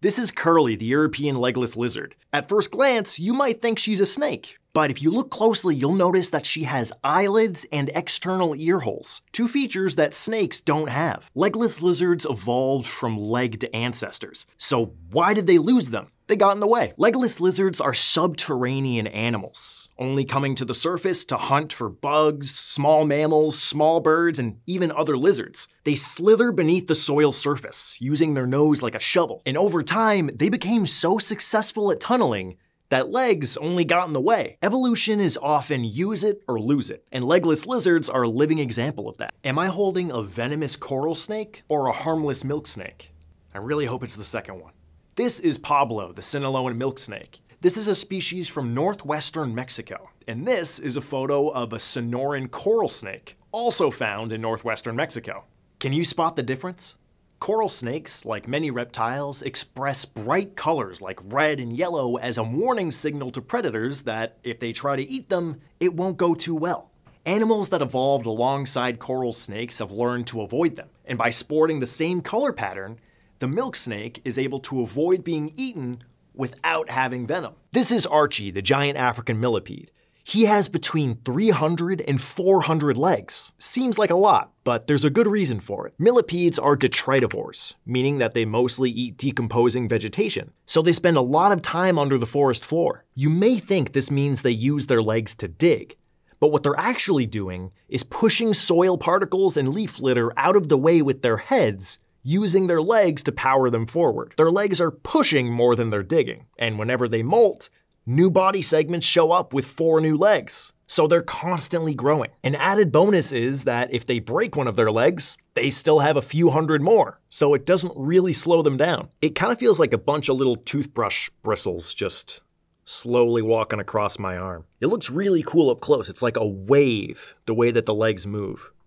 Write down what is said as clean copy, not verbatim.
This is Curly, the European legless lizard. At first glance, you might think she's a snake. But if you look closely, you'll notice that she has eyelids and external ear holes, two features that snakes don't have. Legless lizards evolved from legged ancestors. So why did they lose them? They got in the way. Legless lizards are subterranean animals, only coming to the surface to hunt for bugs, small mammals, small birds, and even other lizards. They slither beneath the soil surface, using their nose like a shovel. And over time, they became so successful at tunneling that legs only got in the way. Evolution is often use it or lose it, and legless lizards are a living example of that. Am I holding a venomous coral snake or a harmless milk snake? I really hope it's the second one. This is Pablo, the Sinaloan milk snake. This is a species from northwestern Mexico, and this is a photo of a Sonoran coral snake, also found in northwestern Mexico. Can you spot the difference? Coral snakes, like many reptiles, express bright colors like red and yellow as a warning signal to predators that if they try to eat them, it won't go too well. Animals that evolved alongside coral snakes have learned to avoid them, and by sporting the same color pattern, the milk snake is able to avoid being eaten without having venom. This is Archie, the giant African millipede. He has between 300 and 400 legs. Seems like a lot, but there's a good reason for it. Millipedes are detritivores, meaning that they mostly eat decomposing vegetation, so they spend a lot of time under the forest floor. You may think this means they use their legs to dig, but what they're actually doing is pushing soil particles and leaf litter out of the way with their heads, using their legs to power them forward. Their legs are pushing more than they're digging, and whenever they molt, new body segments show up with 4 new legs. So they're constantly growing. An added bonus is that if they break one of their legs, they still have a few hundred more, so it doesn't really slow them down. It kind of feels like a bunch of little toothbrush bristles just slowly walking across my arm. It looks really cool up close. It's like a wave, the way that the legs move.